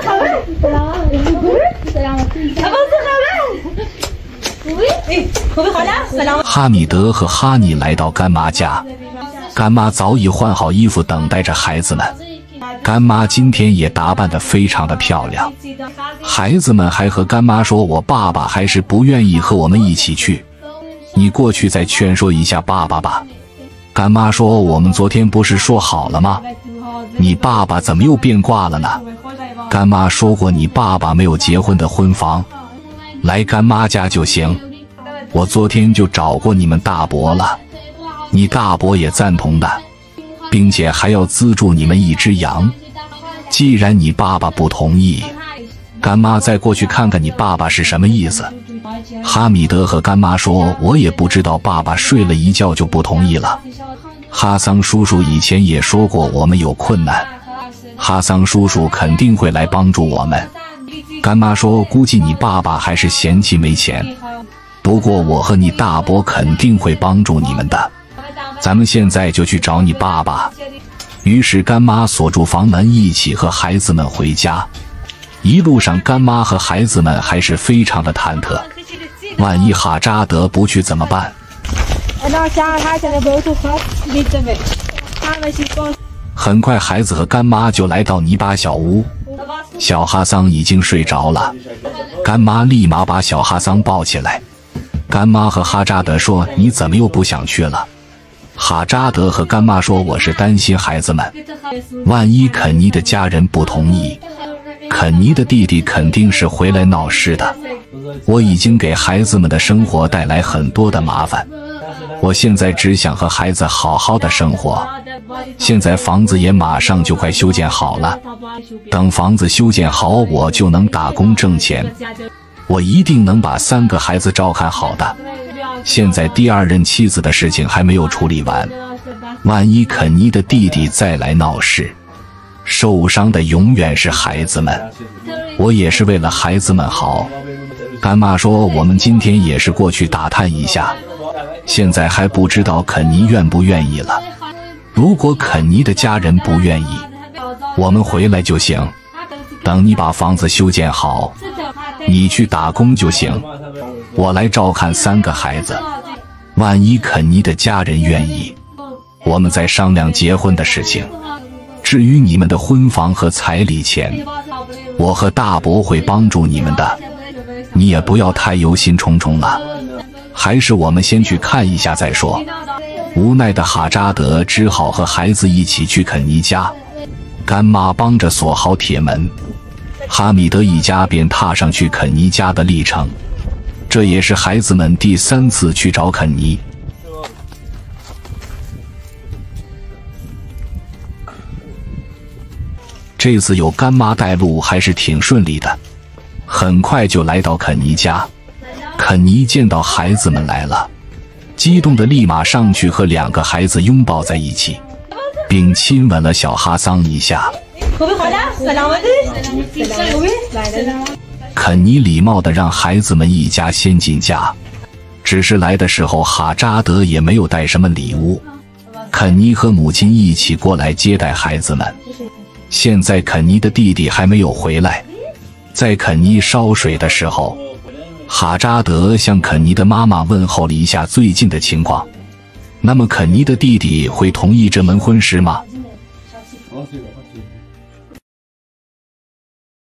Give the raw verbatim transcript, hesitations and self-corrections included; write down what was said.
哈米德和哈尼来到干妈家，干妈早已换好衣服等待着孩子们。干妈今天也打扮得非常的漂亮。孩子们还和干妈说，我爸爸还是不愿意和我们一起去，你过去再劝说一下爸爸吧。干妈说，我们昨天不是说好了吗？你爸爸怎么又变卦了呢？干妈说过，你爸爸没有结婚的婚房，来干妈家就行。我昨天就找过你们大伯了，你大伯也赞同的，并且还要资助你们一只羊。既然你爸爸不同意，干妈再过去看看你爸爸是什么意思。哈米德和干妈说，我也不知道，爸爸睡了一觉就不同意了。哈桑叔叔以前也说过，我们有困难，哈桑叔叔肯定会来帮助我们。干妈说，估计你爸爸还是嫌弃没钱，不过我和你大伯肯定会帮助你们的，咱们现在就去找你爸爸。于是干妈锁住房门，一起和孩子们回家。一路上干妈和孩子们还是非常的忐忑，万一哈扎德不去怎么办？很快孩子和干妈就来到泥巴小屋，小哈桑已经睡着了，干妈立马把小哈桑抱起来。干妈和哈扎德说，你怎么又不想去了？哈扎德和干妈说，我是担心孩子们，万一肯尼的家人不同意，肯尼的弟弟肯定是回来闹事的。我已经给孩子们的生活带来很多的麻烦，我现在只想和孩子好好的生活。现在房子也马上就快修建好了，等房子修建好，我就能打工挣钱，我一定能把三个孩子照看好的。现在第二任妻子的事情还没有处理完，万一肯尼的弟弟再来闹事，受伤的永远是孩子们，我也是为了孩子们好。干妈说，我们今天也是过去打探一下，现在还不知道肯尼愿不愿意了。如果肯尼的家人不愿意，我们回来就行，等你把房子修建好，你去打工就行，我来照看三个孩子。万一肯尼的家人愿意，我们再商量结婚的事情。至于你们的婚房和彩礼钱，我和大伯会帮助你们的，你也不要太忧心忡忡了，还是我们先去看一下再说。无奈的哈扎德只好和孩子一起去肯尼家，干妈帮着锁好铁门，哈米德一家便踏上去肯尼家的历程。这也是孩子们第三次去找肯尼。这次有干妈带路还是挺顺利的，很快就来到肯尼家。肯尼见到孩子们来了，激动的立马上去和两个孩子拥抱在一起，并亲吻了小哈桑一下。肯尼礼貌地让孩子们一家先进家，只是来的时候哈扎德也没有带什么礼物。肯尼和母亲一起过来接待孩子们。现在肯尼的弟弟还没有回来，在肯尼烧水的时候，哈扎德向肯尼的妈妈问候了一下最近的情况。那么肯尼的弟弟会同意这门婚事吗？